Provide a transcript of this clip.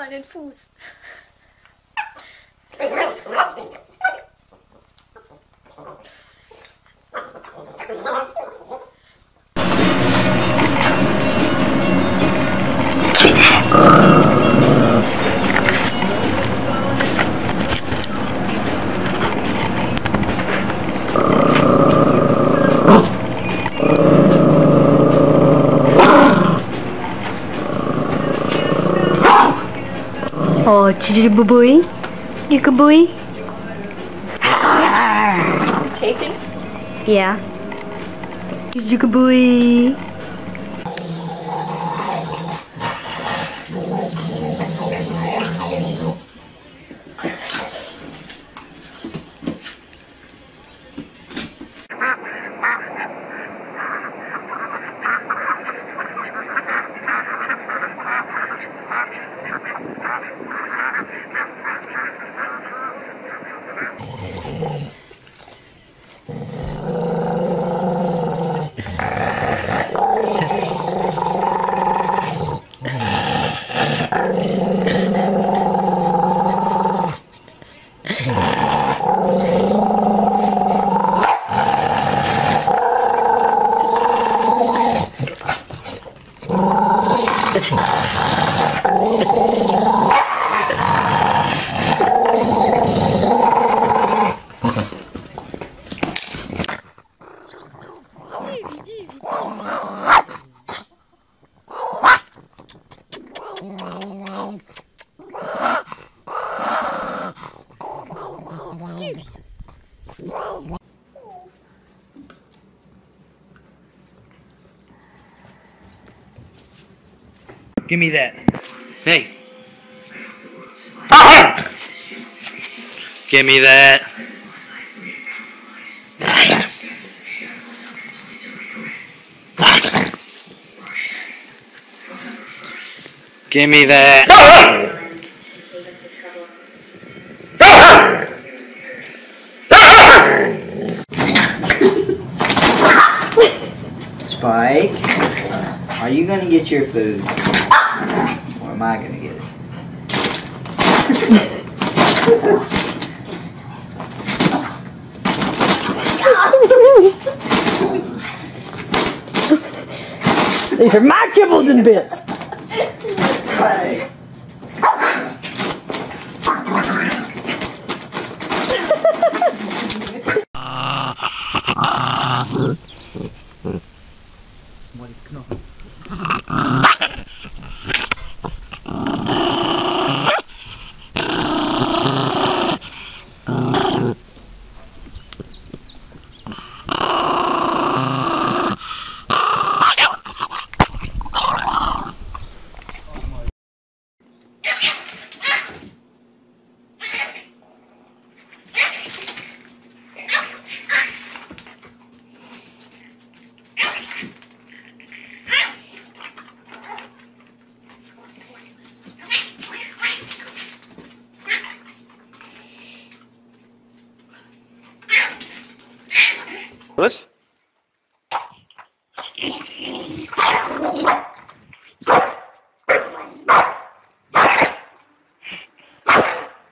mal den Fuß. Oh, you good boy? You good boy? Taken? Yeah. You good boy? Give me that. Hey. Give me that. Give me that. Spike, are you gonna get your food? Or am I gonna get it? These are my kibbles and bits. Spike.